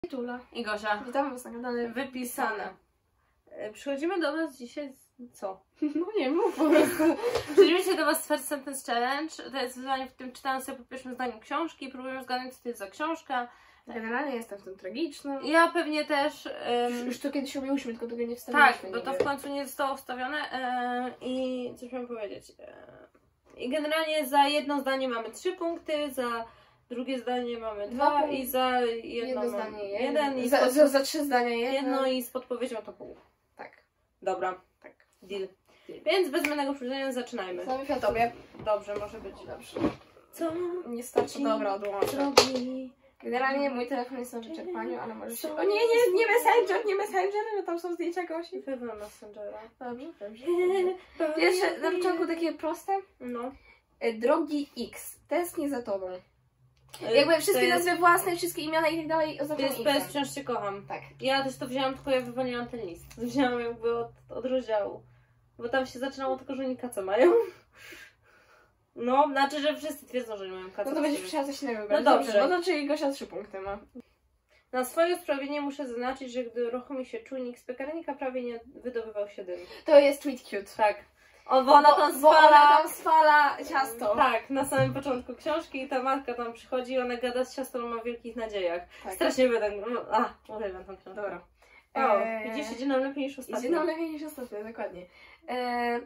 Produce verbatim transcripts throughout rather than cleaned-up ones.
Tula i Gosia. Witamy was na kanale Wypisane. Przychodzimy do was dzisiaj z... co? No nie, mów po prostu. Przychodzimy dzisiaj do was z First Sentence Challenge. To jest wyzwanie, w którym czytamy sobie po pierwszym zdaniu książki i próbujemy zgadnąć, co to jest za książka. Generalnie jestem w tym tragiczna. Ja pewnie też... Um... Już to kiedyś robiłyśmy, tylko tego nie wstawiliśmy. Tak, bo to w końcu nie zostało wstawione e, i coś mam powiedzieć. E, I generalnie za jedno zdanie mamy trzy punkty, za drugie zdanie mamy dwa, dwa i za jedno, jedno zdanie jeden. jeden i za, pod... za, za trzy zdania jedno. jedno i z podpowiedzią to pół. Tak. Dobra. Tak. Deal. Więc bez zbędnego przedłużenia zaczynajmy. Zamykam tobie. Dobrze, może być. Dobrze. Co? Nie starczy. Dobra, odłączę. Robi... Generalnie mój telefon jest na wyczerpaniu, ale może się... O nie, nie, nie Messenger, nie Messenger, że tam są zdjęcia Gosi. Pewno Messengera. Dobrze, dobrze. Pierwsze, na początku takie proste. No. Drogi X, tęsknię za tobą. Jakby wszystkie jest... nazwy własne, wszystkie imiona i tak dalej To oznaczają jest P S Wciąż Cię kocham. Tak. Ja też to wzięłam, tylko ja wywaliłam ten list. Wzięłam jakby od, od rozdziału. Bo tam się zaczynało tylko, że oni kaca mają. No, znaczy, że wszyscy twierdzą, że nie mają kaca. No to będziesz musiała coś innego wybrać. No dobrze. No to czyli Gosia trzy punkty ma. Na swoje usprawiedliwienie muszę zaznaczyć, że gdy uruchomi się czujnik z piekarnika, prawie nie wydobywał się dym. To jest Tweet Cute. Tak. O, bo ona tam Bo ona spala... tam spala ciasto. Tak, na samym początku książki i ta matka tam przychodzi i ona gada z ciastem, ma w wielkich nadziejach. Tak. Strasznie będę... A, uwielbiam tą książkę. Dobra. O, Eee... widzisz, idzie nam lepiej niż ostatnio. Idzie nam lepiej niż ostatnio, dokładnie. Eee...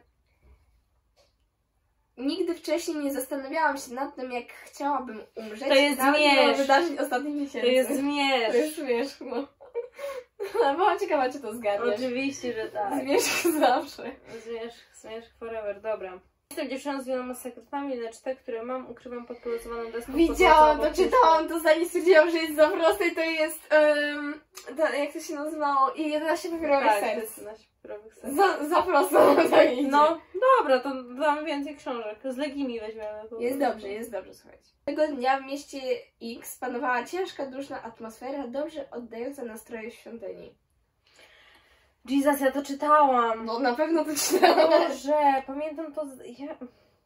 Nigdy wcześniej nie zastanawiałam się nad tym, jak chciałabym umrzeć. To jest zmierzch. Wydarzeń ostatnich miesięcy. To jest To zmierzch. jest zmierzch, no. No, byłam ciekawa, czy to zgadniesz. Oczywiście, że tak. Zmierzch zawsze. Zmierzch, zmierzch forever, dobra. Jestem dziewczyną z wieloma sekretami, lecz te, które mam, ukrywam pod poluzowaną deską. Widziałam to, czytałam to, zanim stwierdziłam, że jest za proste i to jest, um, to, jak to się nazywało, i jedenaście papierowych tak, serc. jedenaście papierowych serc. Za, za prosto to idzie. No, dobra, to dam więcej książek. Z Legimi weźmiemy. Jest dobrze, jest dobrze, słuchajcie. Tego dnia w mieście X panowała ciężka, duszna atmosfera, dobrze oddająca nastroje świątyni. Jesus, ja to czytałam. No na pewno to czytałam. Boże, pamiętam to... Z... Ja...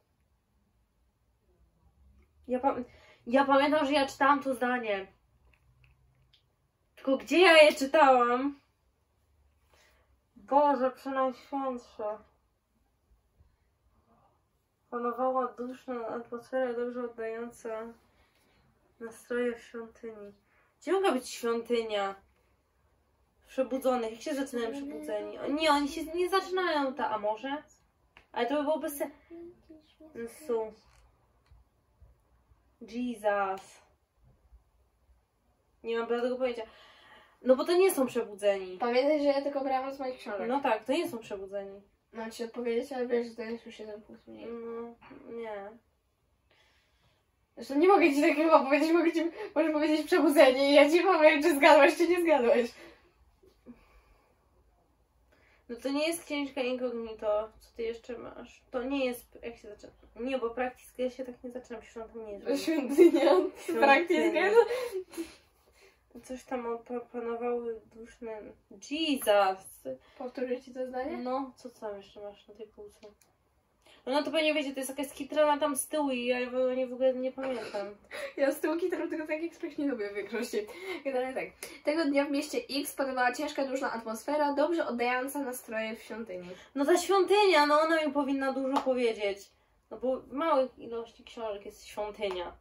Ja, pa... ja pamiętam, że ja czytałam to zdanie. Tylko gdzie ja je czytałam? Boże, Przenajświętsze. Panowała duszna atmosfera, dobrze oddająca nastroje w świątyni. Gdzie mogła być świątynia? Przebudzonych. Jak się zaczynają przebudzeni? O, nie, oni się nie zaczynają ta, a może? Ale to by było bez sensu. Jesus. Nie mam bladego pojęcia. No bo to nie są przebudzeni. Pamiętaj, że ja tylko brałam z moich książek. No tak, to nie są przebudzeni. Mam ci odpowiedzieć, ale wiesz, że to jest już jeden punkt mniej. No, nie. Zresztą nie mogę ci takiego powiedzieć, mogę ci może powiedzieć przebudzenie i ja ci powiem, czy zgadłaś, czy nie zgadłaś. No to nie jest księżka incognito. Co ty jeszcze masz? To nie jest... Jak się zaczyna? Nie, bo praktycznie ja się tak nie zaczynam. Przecież on tam nie jest. Świątynia. Praktycznie. Coś tam opanowały duszne... Jesus! Powtórzę ci to zdanie? No, co tam jeszcze masz na tej półce? No to pewnie wiecie, to jest jakaś skitrana tam z tyłu i ja w ogóle, w ogóle nie pamiętam. Ja z tyłu kitrą tylko tak ekspres nie lubię w większości. Generalnie tak. Tego dnia w mieście X panowała ciężka, duszna atmosfera, dobrze oddająca nastroje w świątyni. No ta świątynia, no ona mi powinna dużo powiedzieć. No bo w małych ilości książek jest świątynia.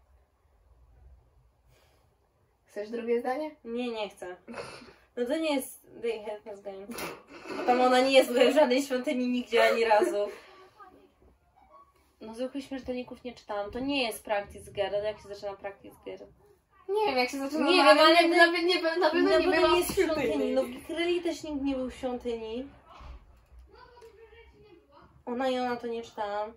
Chcesz drugie zdanie? Nie, nie chcę. No to nie jest They Have Us Game. Bo tam ona nie jest w żadnej świątyni nigdzie ani razu. No zwykłych śmiertelników nie czytałam. To nie jest Practice Girl. Jak się zaczyna Practice Girl? Nie wiem, jak się zaczyna. Nie wiem, ale nie, nawet nie, na pewno no, nie bo była to nie jest w świątyni. No w Gikryli też nikt nie był w świątyni. Ona i ona to nie czytałam.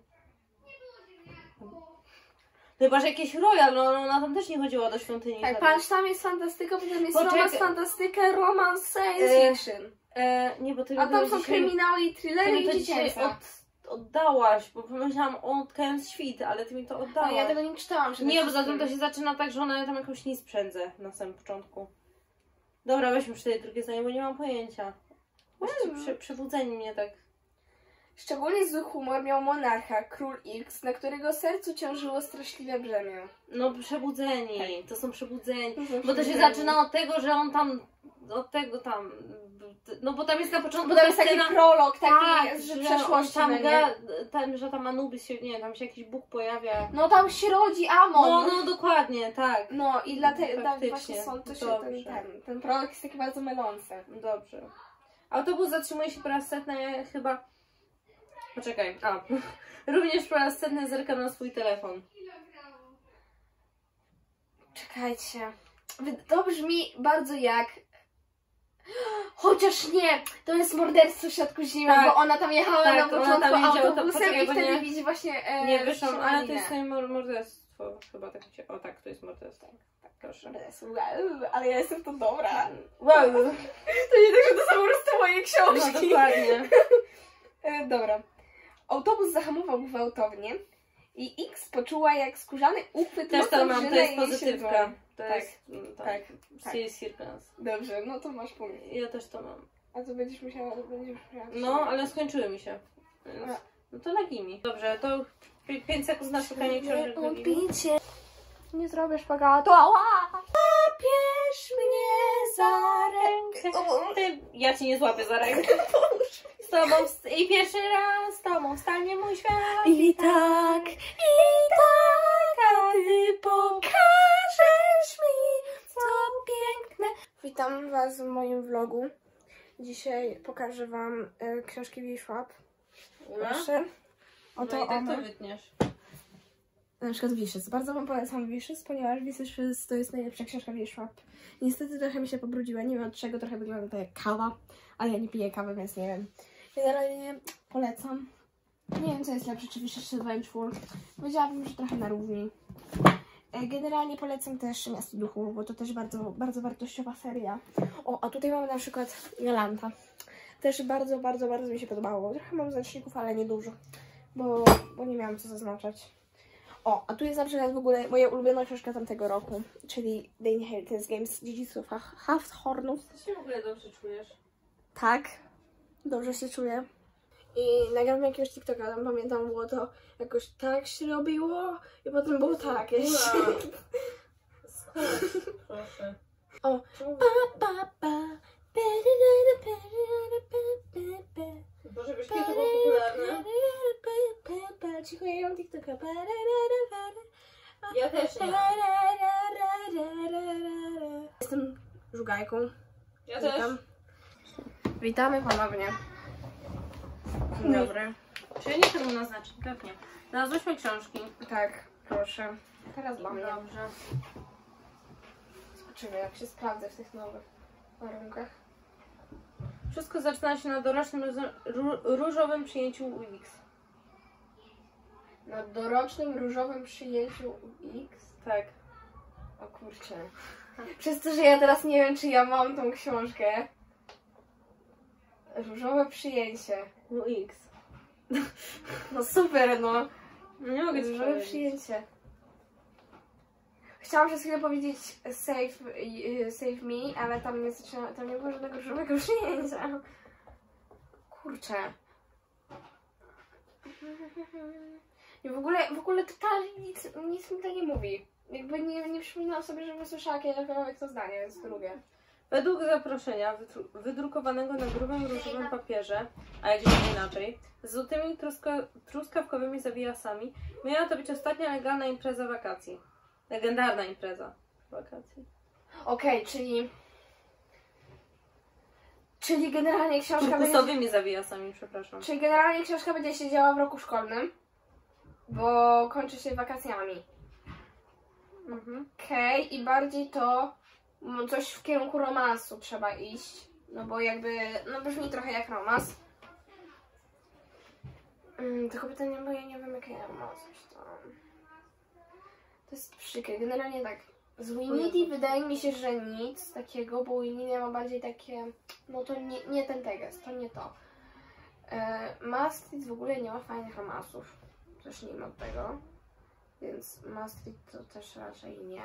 Chyba, że jakieś Royal, no ona tam też nie chodziła do świątyni. Tak, patrz, tam jest fantastyka, potem jest Poczekaj. romans, fantastyka, romans, science E, fiction. E, nie, bo ty A tam są dzisiaj, kryminały i thrillery ty mi to i dzisiaj dziecięce. od, oddałaś, bo pomyślałam o Odkając Świt, ale ty mi to A oddałaś. ja tego nie czytałam. przede Nie, bo wszystkim. zatem to się zaczyna tak, że ona tam jakąś nic przędzę na samym początku. Dobra, weźmy już tutaj drugie zdanie, bo nie mam pojęcia. Właściwie przy, przybudzeni mnie tak. Szczególnie zły humor miał monarcha, król X, na którego sercu ciążyło straszliwe brzemię. No przebudzeni, tak. To są przebudzeni. To są bo to się przebudzeni. zaczyna od tego, że on tam, od tego tam, no bo tam jest na początku Bo tam jest taki scena, prolog, taki tak, z że przeszłości on tam, będzie. ga, tam, że tam Anubis się, nie tam się jakiś Bóg pojawia. No tam się rodzi Amon. No, no dokładnie, tak. No i dlatego Faktycznie, właśnie są to się dobrze. ten, ten, ten prolog jest taki bardzo mylący. Dobrze. Autobus zatrzymuje się po raz setny chyba... Poczekaj, a. Również po raz setny zerkam na swój telefon. Czekajcie. To brzmi bardzo jak... Chociaż nie, to jest morderstwo w środku zimy, Tak. bo ona tam jechała Tak, na ona początku tam jedzie autobusem auto- i bo wtedy nie- widzi właśnie e, Nie wyszłam, ale to strzelaninę. jest sobie mor- morderstwo. Chyba tak mi się... O tak, to jest morderstwo. Tak, proszę. Wow, ale ja jestem w to dobra. Wow. To nie tak, że to są po prostu moje No książki. dokładnie. E, Dobra. Autobus zahamował gwałtownie i X poczuła jak skórzany uchwyt Też to mocno mam, to wrzyna jest jej się pozytywka. dłoń. To Tak, jest... mm, tak, tak. Serious Circus. Dobrze, no to masz punkt. Ja też to mam. A to będziesz musiała, to będziesz musiała... No, ale skończyły mi się. Więc... No to Nagimi. Dobrze, to pięć sekund na szukanie książek Nagimi. Odbicie. Nie zrobię szpagatu. Ała! Zabierz mnie za rękę. O, Ty, ja ci nie złapię za rękę. Z tobą w... I pierwszy raz z tobą stanie mój świat. I tak, i tak, a ty pokażesz mi, co piękne. Witam was w moim vlogu. Dzisiaj pokażę wam e, książki Wishwap. Proszę. Oto No i tak one. to wytniesz. Na przykład Wishes. Bardzo wam polecam Wishes, ponieważ Wishes to jest najlepsza książka Wishwap. Niestety trochę mi się pobrudziła, nie wiem od czego, trochę wygląda to jak kawa, ale ja nie piję kawy, więc nie wiem. Generalnie polecam. Nie wiem co jest lepsze, czy Wishes czy Vengeful. Powiedziałabym, że trochę na równi. E, Generalnie polecam też Miasto Duchów, bo to też bardzo, bardzo wartościowa seria. O, a tutaj mamy na przykład Galanta. Też bardzo, bardzo, bardzo mi się podobało. Trochę mam znaczników, ale nie dużo, bo, bo nie miałam co zaznaczać. O, a tu jest na przykład w ogóle moja ulubiona książka tamtego roku, czyli The Inheritance Games Dziedzictwo Halfhornów. Ty się w ogóle dobrze czujesz? Tak, dobrze się czuję. I nagrałam jakiegoś TikToka, tam pamiętam, było to jakoś tak się robiło i potem było tak. Jakieś... Proszę. O, pa, pa, pa. Boże, wiesz, jakie to było popularne? Cicho, ja mam TikToka. Ja też nie. Jestem żugajką. Ja też. Witam. Witamy ponownie. Dzień dobry. Czy ja nie chcę mu naznaczyć? Pewnie. Znalazłyśmy książki. Tak, proszę. Teraz dla mnie. Dobrze. Zobaczymy, jak się sprawdzę w tych nowych warunkach. Wszystko zaczyna się na dorocznym róż- ró- różowym przyjęciu u X. Na dorocznym różowym przyjęciu u X. Tak. O kurczę. Przez to, że ja teraz nie wiem, czy ja mam tą książkę. Różowe przyjęcie. U X. No super, no. No nie mogę ci Różowe powiedzieć. przyjęcie. Chciałam przez chwilę powiedzieć save, y, save me, ale tam nie, zaczyna, tam nie było żadnego różowego przyjęcia. Kurczę. I w ogóle, w ogóle totalnie nic, nic mi to nie mówi. Jakby nie, nie przypominałam sobie, żebym słyszała kiedykolwiek to zdanie, jest drugie. Według zaproszenia wytru- wydrukowanego na grubym różowym papierze, a jak nie inaczej, z złotymi truska- truskawkowymi zawijasami, miała to być ostatnia legalna impreza wakacji. Legendarna impreza wakacji. Okej, okay, czyli... Czyli generalnie książka będzie... Turkusowymi zawijasami, przepraszam. Czyli generalnie książka będzie się działa w roku szkolnym, bo kończy się wakacjami. Mhm. Okej, okay, i bardziej to no, coś w kierunku romansu trzeba iść, no bo jakby, no brzmi trochę jak romans. Mm, tylko pytanie, bo ja nie wiem jakie ja mam coś tam. To jest przykre, generalnie tak. Z Winidi wydaje mi się, że nic takiego, bo Winidi ma bardziej takie, no to nie, nie ten tekst, to nie to. E, Maastricht w ogóle nie ma fajnych romansów, zacznijmy od tego. Więc Maastricht to też raczej nie.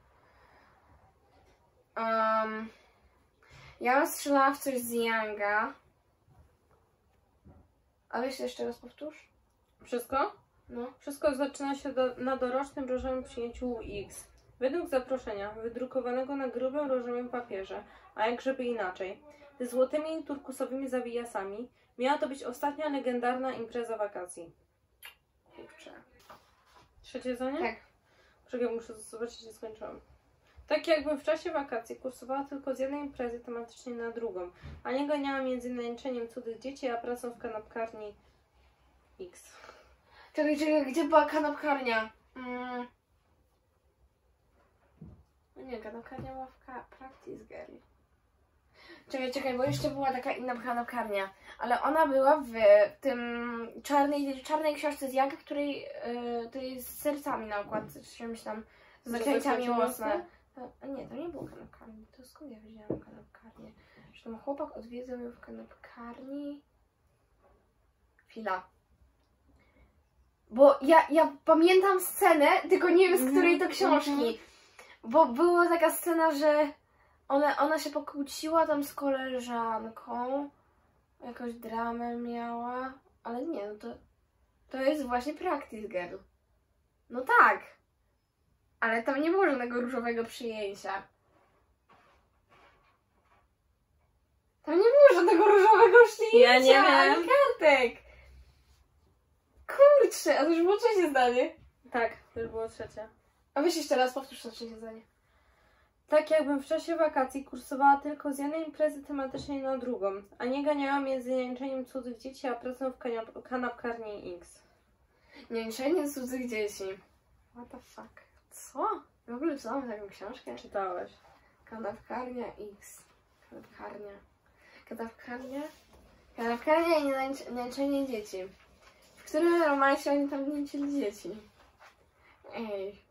Um, ja bym strzelała w coś z Younga. A weź jeszcze raz powtórz. Wszystko? No. Wszystko zaczyna się do, na dorocznym różowym przyjęciu U X. Według zaproszenia, wydrukowanego na grubym różowym papierze, a jak żeby inaczej, ze złotymi turkusowymi zawijasami, miała to być ostatnia legendarna impreza wakacji. Kurczę. Trzecie zdanie? Tak. Czekaj, muszę zobaczyć, czy skończyłam. Tak jakby w czasie wakacji kursowała tylko z jednej imprezy tematycznie na drugą, a nie ganiała między nęczeniem cudzych dzieci, a pracą w kanapkarni X. Czekaj, czekaj, gdzie była kanapkarnia? Mm. No nie, kanapkarnia była w ka- Practice Girl. Czekaj, czekaj, bo jeszcze była taka inna kanapkarnia, ale ona była w tym czarnej, czarnej książce z Janka, której, yy, której z sercami na okładce, czy czymś tam, z zaklęciami miłosne. A nie, to nie było kanapkarni, to skąd ja wiedziałam kanapkarnię? Że tam chłopak odwiedzał ją w kanapkarni. Chwila. Bo ja, ja pamiętam scenę, tylko nie wiem z której to książki. Bo była taka scena, że ona, ona się pokłóciła tam z koleżanką, jakąś dramę miała, ale nie, no to, to jest właśnie Practice Girl. No tak, ale tam nie było żadnego różowego przyjęcia. Tam nie było żadnego różowego przyjęcia, Ja nie ani wiem. kartek. Kurczę, a to już było trzecie zdanie. Tak, to już było trzecie. A weź jeszcze raz, powtórz to trzecie zdanie. Tak jakbym w czasie wakacji kursowała tylko z jednej imprezy tematycznej na drugą, a nie ganiała między nęczeniem cudzych dzieci, a pracą w kanap- kanapkarni X. Nięczenie cudzych dzieci. What the fuck? Co? W ogóle czytałam taką książkę? Czytałeś. Kanapkarnia X. Kanapkarnia. Kanapkarnia? Kanapkarnia i nięcz- nięczenie dzieci. W którym romansie oni tam nięcili dzieci? Ej.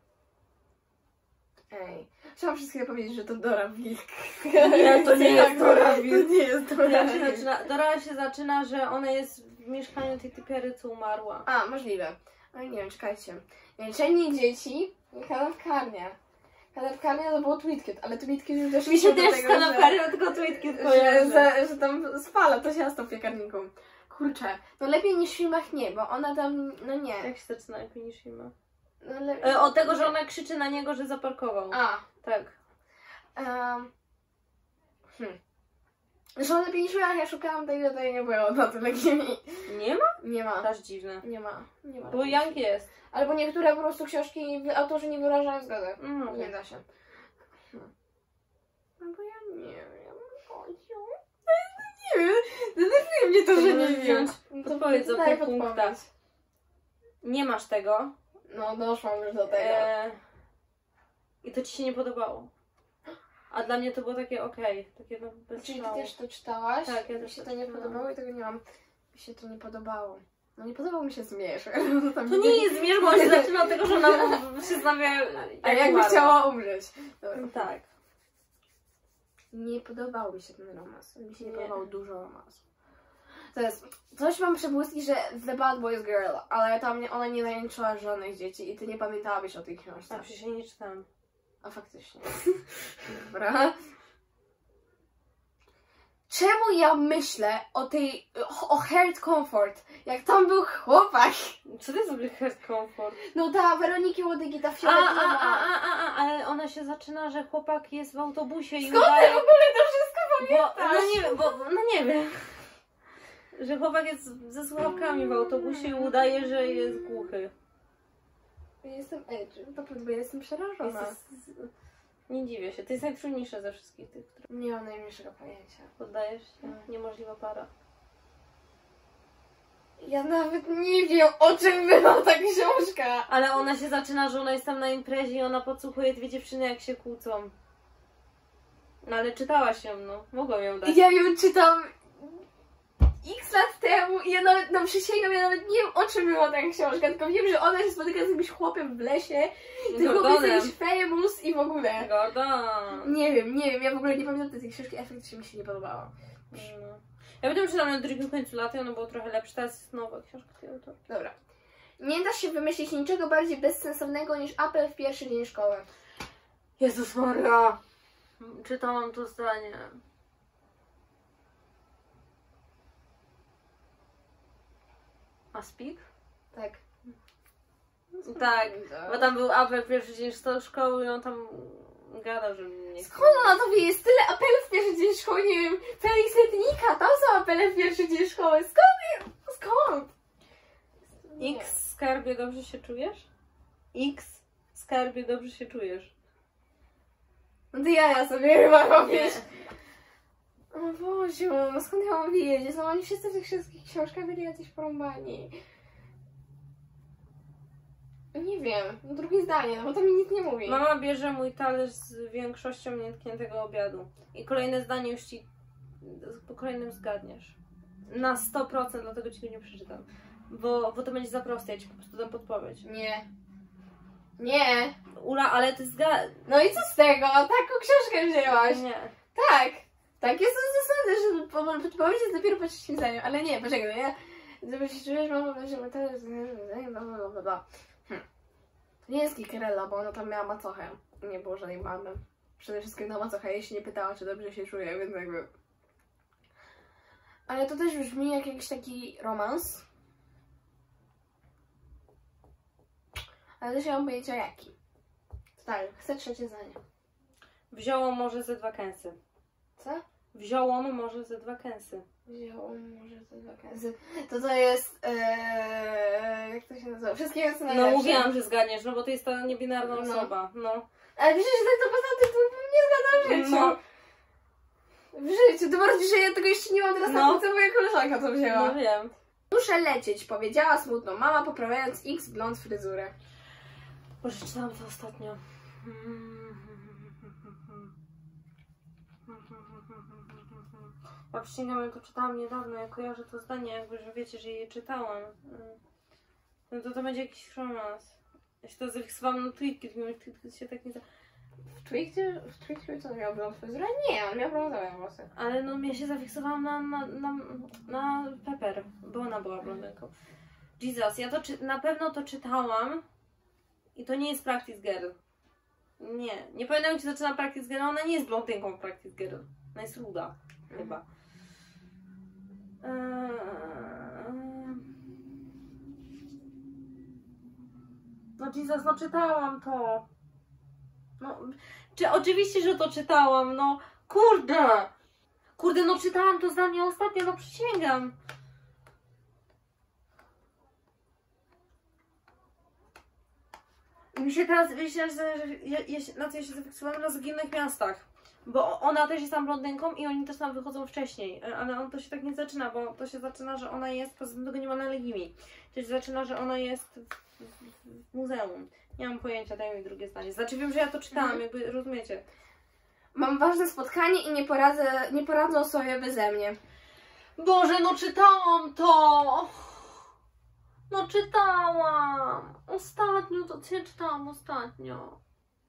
Ej. Chciałam przez chwilę powiedzieć, że to Dora Wilk. Nie, to nie jest Dora Wilk. To nie jest Dora Dora się, Wilk. zaczyna, Dora się zaczyna, że ona jest w mieszkaniu tej typiary, co umarła. A, możliwe. Ale nie wiem, czekajcie. Nięczenie dzieci i kanapkarnia. Kanapkarnia to było Tweetkit, ale Tweetkit już też Mi się do też z tego, kanapkarią tylko Tweetkit że, kojarzy. że, że tam spala to ciasto w piekarniku. Kurczę, no lepiej niż w filmach nie, bo ona tam, no nie. Jak się zaczyna lepiej niż filmy? No, le... E, od tego, że ona krzyczy na niego, że zaparkował. A. Tak. Um, hmm. Zresztą lepiej niż w filmach, ja szukałam tego, to nie było na tyle chemii. Nie ma? Nie ma. Aż dziwne. Nie ma. Nie ma. Bo jak jest? Albo niektóre po prostu książki wy- autorzy nie wyrażają zgody. No, Nie da się. Hmm. No bo ja nie wiem. Kociu. Nie wiem. Denerwuje mnie to, To że możesz nie wiem. wziąć podpowiedź za daj pół punkta. podpowiedź. Nie masz tego. No, doszłam już do tego. E, I to ci się nie podobało. A dla mnie to było takie okej. Takie no bez Czyli ty szału. też to czytałaś? Tak, ja Mi też się to to nie czytałam. podobało i tego nie mam. Mi się to nie podobało. No nie podobał mi się zmierzch. To nie jest zmierzch, bo on się zaczyna od tego, że ona się znawia. A jakby umarła. chciała umrzeć. Dobra. Tak. Nie podobał mi się ten romans. Mi się nie, Nie. podobało dużo romansów. To jest, coś mam przebłyski, że The Bad Boys Girl, ale tam nie, ona nie najęczyła żadnych dzieci i ty nie pamiętałabyś o tej książce. A przecież ja nie czytałam. A faktycznie. Dobra. Czemu ja myślę o tej, o, o Heart Comfort, jak tam był chłopak? Co to jest w ogóle Heart Comfort? No ta Weroniki Łodygi, ta A, a, fioletowa. a, a, a, a, ale ona się zaczyna, że chłopak jest w autobusie i Skąd ty udaje... w ogóle to wszystko Bo, pamiętasz? no nie, bo, no nie wiem. Że chłopak jest ze słuchawkami w autobusie i udaje, że jest głuchy. Jestem, ej, to prawda, ja jestem przerażona. Jest, nie dziwię się. To jest najtrudniejsze ze wszystkich tych, które Nie mam najmniejszego pojęcia. poddajesz się. Niemożliwa para. Ja nawet nie wiem, o czym była ta książka. Ale ona się zaczyna, że ona jest tam na imprezie i ona podsłuchuje dwie dziewczyny, jak się kłócą. No ale czytałaś ją, no. Mogłam ją dać. Ja ją czytam x lat temu i ja nawet, no przysięgam, ja nawet nie wiem, o czym była ta książka, tylko wiem, że ona się spotyka z jakimś chłopem w lesie, ten chłopiec jest jakiś famous i w ogóle. Gordon. Nie wiem, nie wiem, ja w ogóle nie pamiętam tej książki, efektycznie mi się nie podobała. No. Ja potem czytałam na drugim końcu lata i ono było trochę lepsze. Teraz jest nowa książka tej autorki. Dobra. Nie da się wymyślić niczego bardziej bezsensownego niż apel w pierwszy dzień szkoły. Jezus Maria. Czytałam to zdanie. Aspik? Tak. Tak, bo tam był apel pierwszy dzień szkoły i on tam gadał, że mnie nie chce. Skąd ona to wie? Jest tyle apelów w pierwszy dzień szkoły, nie wiem, Felix Letnika, tam są apele w pierwszy dzień szkoły. Skąd? Skąd? Nie. X, skarbie, dobrze się czujesz? X, skarbie, dobrze się czujesz? No to ja, ja sobie chyba robić. O Boziu, no skąd ja mam wiedzieć? No oni wszyscy w tych wszystkich książkach byli jacyś porąbani. Nie wiem, no drugie zdanie, no bo to mi nic nie mówi. Mama bierze mój talerz z większością nietkniętego obiadu. I kolejne zdanie już ci po kolejnym zgadniesz. Na sto procent, dlatego ci go nie przeczytam. Bo, bo to będzie za proste, ja ci po prostu dam podpowiedź. Nie. Nie. Ula, ale ty zga... No i co z tego? Taką książkę wzięłaś. Nie. Tak. Tak jest zasady, że po- podpowiedź jest dopiero po trzecim zdaniu. Ale nie, poczekaj, nie? Żeby się czujesz, mama bierze to jest... bla bla bla bla. Hm. To nie jest Kikerella, bo ona tam miała macochę. Nie było żadnej mamy. Przede wszystkim ta macocha jej się nie pytała, czy dobrze się czuje, więc jakby... Ale to też brzmi jak jakiś taki romans. Ale też nie mam pojęcia jaki. Tak, chcę trzecie zdanie. Wzięło może ze dwa kęsy. Co? Wzięło może ze dwa kęsy. Wziąłem może te wakacje. To to jest... Ee, jak to się nazywa? Wszystkiego co No najlepsze. mówiłam, że zgadniesz, no bo to jest ta niebinarna No. osoba. No. Ale wiesz, że tak to poza tym to nie zgadzam w życiu. No. W życiu. Tym bardziej, że ja tego jeszcze nie mam teraz No. na co moja koleżanka to wzięła. No wiem. Muszę lecieć, powiedziała smutno mama, poprawiając X blond fryzurę. Boże, czytałam to ostatnio. Ja przysięgam, ja to czytałam niedawno, ja kojarzę to zdanie, jakby, że wiecie, że je czytałam. No to to będzie jakiś romans. Ja się to zafiksowałam na tweetki, tylko tweetki się tak nie za... W Twitterze? W Twitterze co, miał blond fryzurę? Nie, on miał brązowe włosy. Ale no ja się zafiksowałam na, na, na, na Pepper, bo ona była blondynką. Jesus, ja to czy, na pewno to czytałam i to nie jest Practice Girl. Nie, nie pamiętam, jak się zaczyna Practice Girl, ona nie jest blondynką w Practice Girl. Ona jest ruda, chyba. Eee... No Jesus, no czytałam to. No, czy oczywiście, że to czytałam, no kurde! Kurde, no czytałam to zdanie ostatnio, no przysięgam. Mi się teraz, wiecie, że ja, ja się, na co ja się zafiksowałam na Zaginionych Miastach. Bo ona też jest tam blondynką i oni też tam wychodzą wcześniej. Ale on to się tak nie zaczyna, bo to się zaczyna, że ona jest, poza tym tego nie ma na Legimi. To się zaczyna, że ona jest w, w, w muzeum. Nie mam pojęcia, daj mi drugie zdanie. Znaczy wiem, że ja to czytałam, mhm. jakby rozumiecie. Mam ważne spotkanie i nie poradzę, nie poradzą sobie beze mnie. Boże, no czytałam to! No czytałam! Ostatnio, to co ja czytałam ostatnio?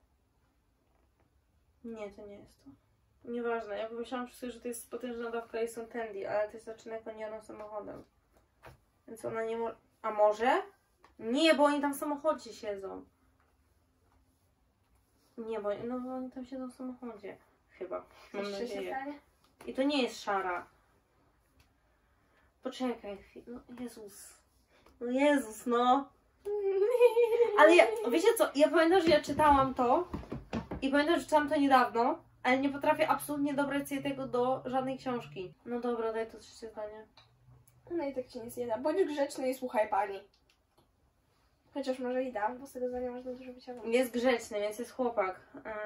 Nie, to nie jest to. Nieważne, ja pomyślałam sobie, że to jest potężna dawka i są Tandy, ale to się zaczyna jak oni jadą samochodem. Więc ona nie może... A może? Nie, bo oni tam w samochodzie siedzą. Nie, bo, no, bo oni tam siedzą w samochodzie. Chyba. Mam nadzieję. I to nie jest szara. Poczekaj chwilę. No Jezus. No Jezus, no. Ale ja, wiecie co, ja pamiętam, że ja czytałam to i pamiętam, że czytałam to niedawno, ale nie potrafię absolutnie dobrać sobie tego do żadnej książki. No dobra, daj to trzecie zdanie. No i tak ci nic nie da. Bądź grzeczny i słuchaj pani. Chociaż może i dam, bo z tego zdania można dużo wyciągnąć. Jest grzeczny, więc jest chłopak.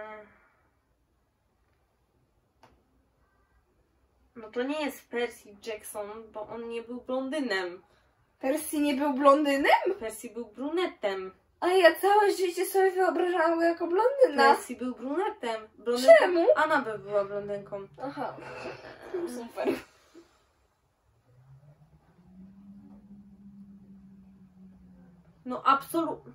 No to nie jest Percy Jackson, bo on nie był blondynem. Percy nie był blondynem? Percy był brunetem. A ja całe życie sobie wyobrażałam go jako blondyna. Percy był brunetem. Blondynką. Czemu? Annabel była blondynką. Aha. Super. No absolutnie.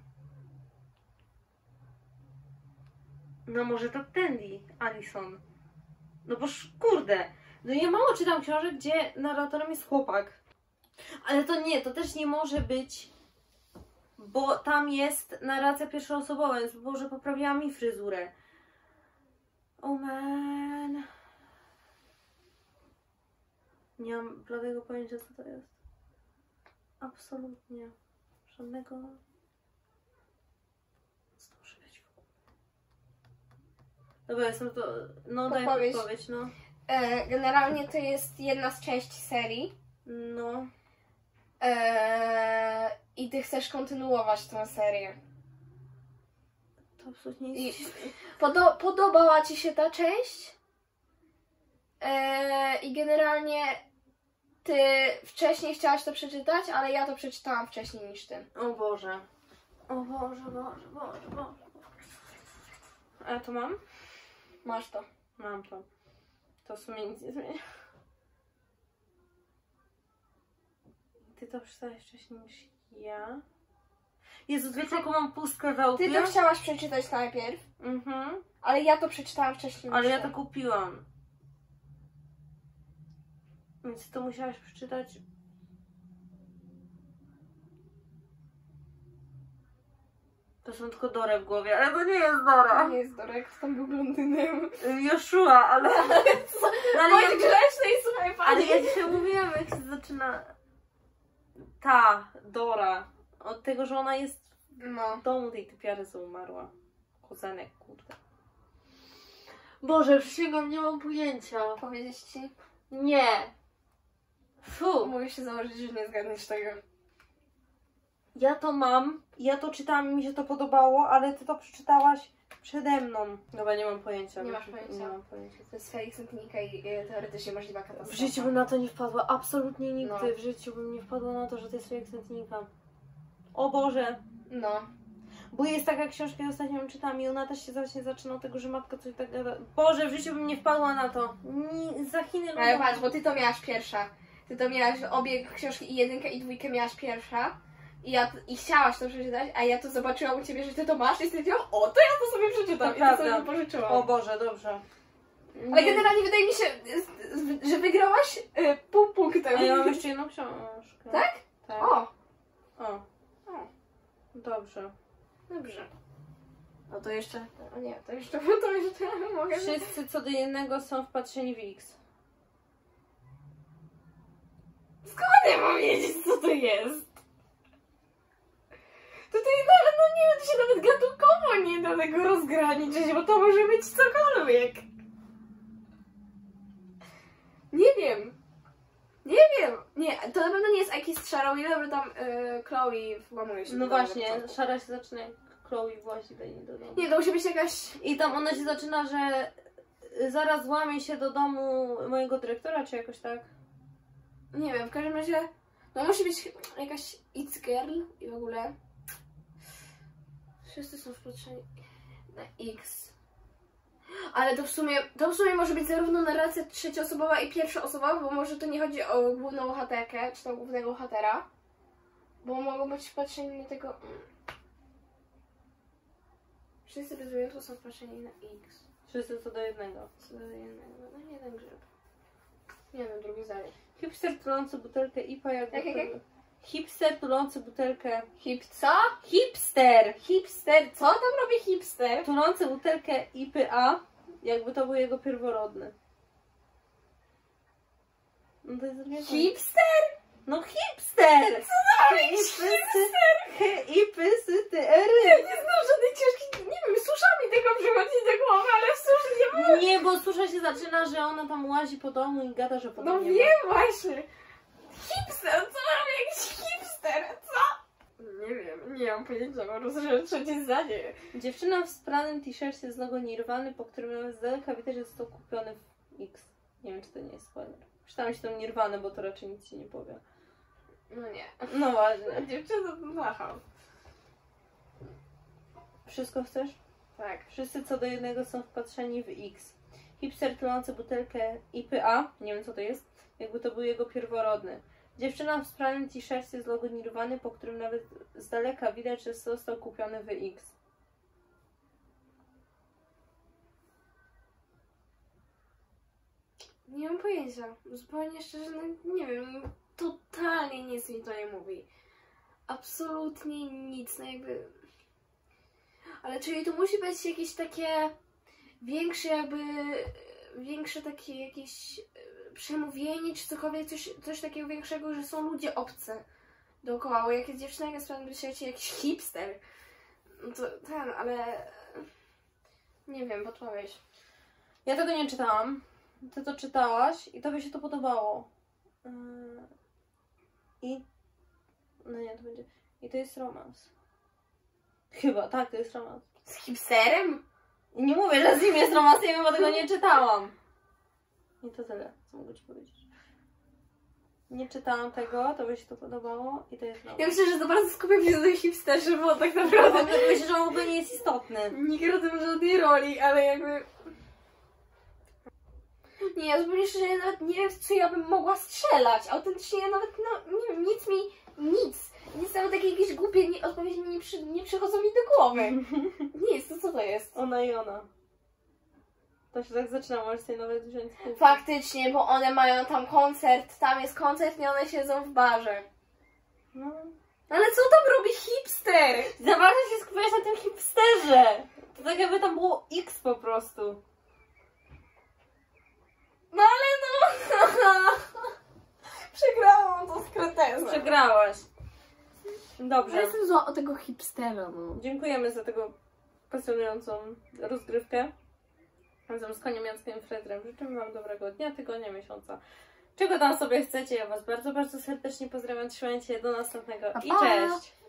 No może to Tandy, Alison. No bo kurde. No ja mało czytam książek, gdzie narratorem jest chłopak. Ale to nie, to też nie może być, bo tam jest narracja pierwszoosobowa, więc Boże, poprawiła mi fryzurę. Oh man. Nie mam bladego pojęcia, co to jest. Absolutnie. Żadnego... Zdążyć w ogóle. Dobra, jestem to... No daj Podpowiedź. podpowiedź, no. E, generalnie to jest jedna z części serii. No. E, I ty chcesz kontynuować tę serię. To absolutnie I nic. podo podobała ci się ta część? E, I generalnie ty wcześniej chciałaś to przeczytać, ale ja to przeczytałam wcześniej niż ty. O Boże. O Boże, Boże, Boże, Boże. A ja to mam? Masz to. Mam to. To w sumie nic nie zmienia. Ty to przeczytałeś wcześniej niż ja. Jezu, wiecie jaką mam pustkę w autě? Ty to chciałaś przeczytać najpierw, Mhm. ale ja to przeczytałam wcześniej Ale niż ja ty. to kupiłam. Więc to musiałaś przeczytać. To są tylko Dore w głowie, ale to nie jest To Dora. nie jest Dorek, to tam był blondynem. Joshua, ale... No, ale, Bądź ja, grzeczny i słuchaj ale pani. ja dzisiaj mówiłam, jak się zaczyna ta Dora. Od tego, że ona jest No. w domu tej typiary, co umarła. Kozenek, kurde. Boże, przysięgam, nie mam pojęcia. Powiedzieć ci? Nie. Fu. Mogę się założyć, że nie zgadniesz tego. Ja to mam, ja to czytałam i mi się to podobało, ale ty to przeczytałaś przede mną. Dobra, nie mam pojęcia. Nie masz pojęcia. Nie mam pojęcia. To jest Felix Antonika i e, teoretycznie możliwa katastrofa. W życiu bym na to nie wpadła, absolutnie nigdy No. w życiu bym nie wpadła na to, że to jest Felix Antonika. O Boże. No. Bo jest taka książka, ja ostatnio ją czytałam i ona też się właśnie zaczyna od tego, że matka coś tak gada. Boże, w życiu bym nie wpadła na to. Nie, za Chiny Ale ludą. patrz, bo ty to miałaś pierwsza. Ty to miałaś obie książki, i jedynkę, i dwójkę miałaś pierwsza. I, ja, I chciałaś to przeczytać, a ja to zobaczyłam u ciebie, że ty to masz i stwierdziłam, o, to ja to sobie przeczytam. To I to sobie prawda. to pożyczyłam. O Boże, dobrze. Ale Nie. generalnie wydaje mi się, że wygrałaś y, pół punktem. A ja mam jeszcze jedną książkę. Tak? Tak. O, O. O. Dobrze. dobrze. No to jeszcze, o nie, to jeszcze, to jeszcze mogę... Wszyscy co do jednego są wpatrzeni w X. Skąd ja mam wiedzieć, co to jest? Tutaj nawet, no nie wiem, to się nawet gatunkowo nie da tego rozgraniczyć, bo to może być cokolwiek. Nie wiem. Nie wiem. Nie, to na pewno nie jest jakiś strzał, ile by tam yy, Chloe włamuje się. No do domu na właśnie, początku. szara się zaczyna jak Chloe włazi do niej do domu. Nie, to musi być jakaś... I tam ona się zaczyna, że zaraz włamie się do domu mojego dyrektora, czy jakoś tak. Nie wiem, w każdym razie... No musi być jakaś It's Girl i w ogóle... Wszyscy są wpatrzeni na X. Ale to w sumie, to w sumie może być zarówno narracja trzecioosobowa i pierwszoosobowa, bo może to nie chodzi o główną bohaterkę, czy tam głównego bohatera. Bo mogą być wpatrzeni na tego... Wszyscy bez wyjątku są wpatrzeni na X. Wszyscy co do jednego. Co do jednego, no jeden grzyb. Nie wiem, drugi zdanie. Hipster tulący butelkę I P A jak... Jak, jak, jak? Hipster tulący butelkę... Hip... Co? Hipster! Hipster? Co tam robi hipster? Tulący butelkę I P A jakby to był jego pierworodny. No to jest drugie. Hipster? No hipster! Co to robi Hipster? hipster? I P S T R. Ja nie znam żadnej książki, nie wiem, z uszami tego przychodzi do głowy, ale w sumie nie ma. Nie, bo susza się zaczyna, że ona tam łazi po domu i gada, że po No domu nie wiem właśnie. Hipster, co robi jakiś hipster, co? Nie wiem, nie mam pojęcia, po prostu, że trzecie zdanie. ma. Dziewczyna w spranym t-shircie z logo Nirwany, po którym nawet z daleka widać, że został kupiony w X. Nie wiem, czy to nie jest spoiler. Czytałam się tą Nirwanę, bo to raczej nic ci nie powie. No nie. No właśnie. Dziewczyna to machał. Wszystko chcesz? Tak. Wszyscy co do jednego są wpatrzeni w X. Hipster tulący butelkę I P A, nie wiem co to jest, jakby to był jego pierworodny. Dziewczyna w spranym t-shircie z logo Nirwany, po którym nawet z daleka widać, że został kupiony w X. Nie mam pojęcia. Zupełnie szczerze, no nie wiem, totalnie nic mi to nie mówi. Absolutnie nic, no jakby... Ale czyli to musi być jakieś takie większe jakby, większe takie jakieś przemówienie czy cokolwiek, coś, coś takiego większego, że są ludzie obcy. dookoła, bo jak jest dziewczyna, jak sprawdzam w świecie jakiś hipster, no to ten, ale nie wiem, podpowiedź. Ja tego nie czytałam. Ty to czytałaś i tobie się to podobało. Yy... I... No nie, to będzie... I to jest romans. Chyba, tak, to jest romans. Z hipsterem? I nie mówię, że z nim jest romans, nie wiem, bo tego nie czytałam. I to tyle, co mogę ci powiedzieć. Nie czytałam tego, tobie się to podobało i to jest romans. Ja myślę, że to bardzo skupiam się na tym hipsterze, bo tak naprawdę Myślę, że on w ogóle nie jest istotny. nie gra tym żadnej roli, ale jakby... Nie, ja zupełnie szczerze, ja nawet nie wiem, co ja bym mogła strzelać. Autentycznie ja nawet, no, nie wiem, nic mi, nic. Nic, nawet takie jakieś głupie nie, odpowiedzi nie, przy, nie przychodzą mi do głowy. Nic, to co to jest? Ona i ona. To się tak zaczyna, możesz sobie nawet wziąć spółkę. Faktycznie, bo one mają tam koncert, tam jest koncert i one siedzą w barze. No. Ale co tam robi hipster? Za bardzo się skupiasz na tym hipsterze. To tak jakby tam było X po prostu. No ale no... Przegrałam to z kretezem. Przegrałaś. Ja Dobrze. jestem zła o tego hipstera, no. Dziękujemy za tego pasjonującą rozgrywkę. Razem z Koniem Jackiem Fredrem. Życzymy Wam dobrego dnia, tygodnia, miesiąca. Czego tam sobie chcecie. Ja Was bardzo, bardzo serdecznie pozdrawiam. Trzymajcie się. Do następnego. Pa, I pa. cześć.